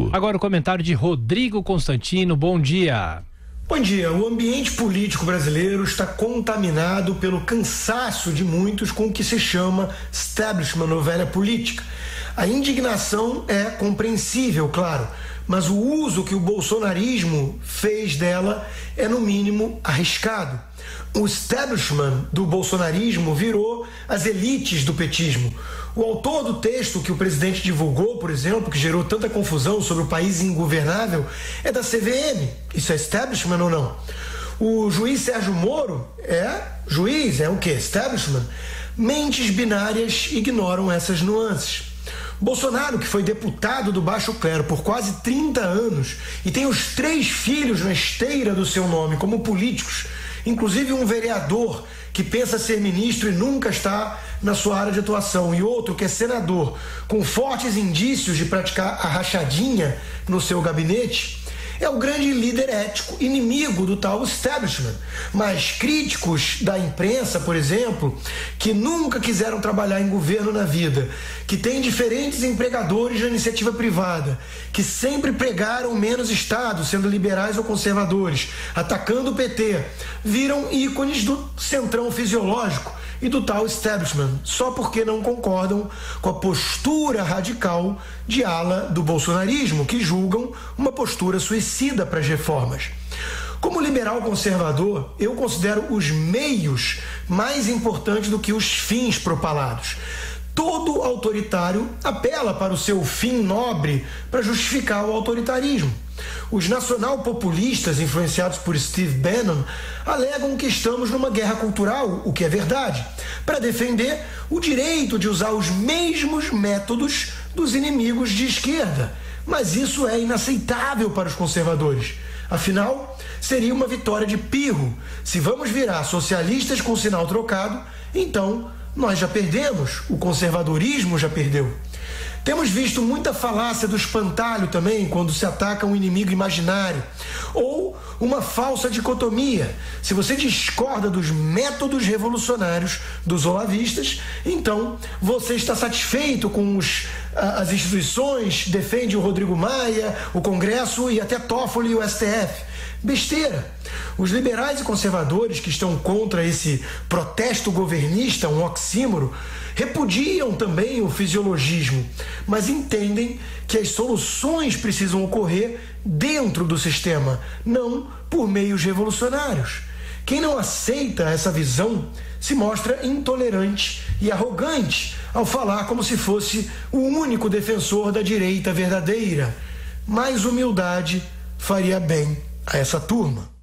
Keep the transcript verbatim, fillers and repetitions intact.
Agora o comentário de Rodrigo Constantino. Bom dia. Bom dia. O ambiente político brasileiro está contaminado pelo cansaço de muitos com o que se chama establishment ou velha política. A indignação é compreensível, claro, mas o uso que o bolsonarismo fez dela é, no mínimo, arriscado. O establishment do bolsonarismo virou as elites do petismo. O autor do texto que o presidente divulgou, por exemplo, que gerou tanta confusão sobre o país ingovernável, é da C V M. Isso é establishment ou não? O juiz Sérgio Moro é juiz, é o quê? Establishment? Mentes binárias ignoram essas nuances. Bolsonaro, que foi deputado do baixo clero por quase trinta anos e tem os três filhos na esteira do seu nome como políticos, inclusive um vereador que pensa ser ministro e nunca está na sua área de atuação, e outro que é senador, com fortes indícios de praticar a rachadinha no seu gabinete, é o grande líder ético, inimigo do tal establishment. Mas críticos da imprensa, por exemplo, que nunca quiseram trabalhar em governo na vida, que têm diferentes empregadores na iniciativa privada, que sempre pregaram menos Estado, sendo liberais ou conservadores, atacando o P T, viram ícones do centrão fisiológico e do tal establishment, só porque não concordam com a postura radical de ala do bolsonarismo, que julgam uma postura suicida para as reformas. Como liberal conservador, eu considero os meios mais importantes do que os fins propalados. Todo autoritário apela para o seu fim nobre para justificar o autoritarismo. Os nacional-populistas, influenciados por Steve Bannon, alegam que estamos numa guerra cultural, o que é verdade, para defender o direito de usar os mesmos métodos dos inimigos de esquerda. Mas isso é inaceitável para os conservadores. Afinal, seria uma vitória de pirro. Se vamos virar socialistas com sinal trocado, então nós já perdemos, o conservadorismo já perdeu. Temos visto muita falácia do espantalho também, quando se ataca um inimigo imaginário. Ou uma falsa dicotomia. Se você discorda dos métodos revolucionários dos olavistas, então você está satisfeito com os, as instituições, defende o Rodrigo Maia, o Congresso e até Toffoli e o S T F. Besteira. Os liberais e conservadores que estão contra esse protesto governista, um oxímoro, repudiam também o fisiologismo, mas entendem que as soluções precisam ocorrer dentro do sistema, não por meios revolucionários. Quem não aceita essa visão se mostra intolerante e arrogante ao falar como se fosse o único defensor da direita verdadeira. Mais humildade faria bem a essa turma.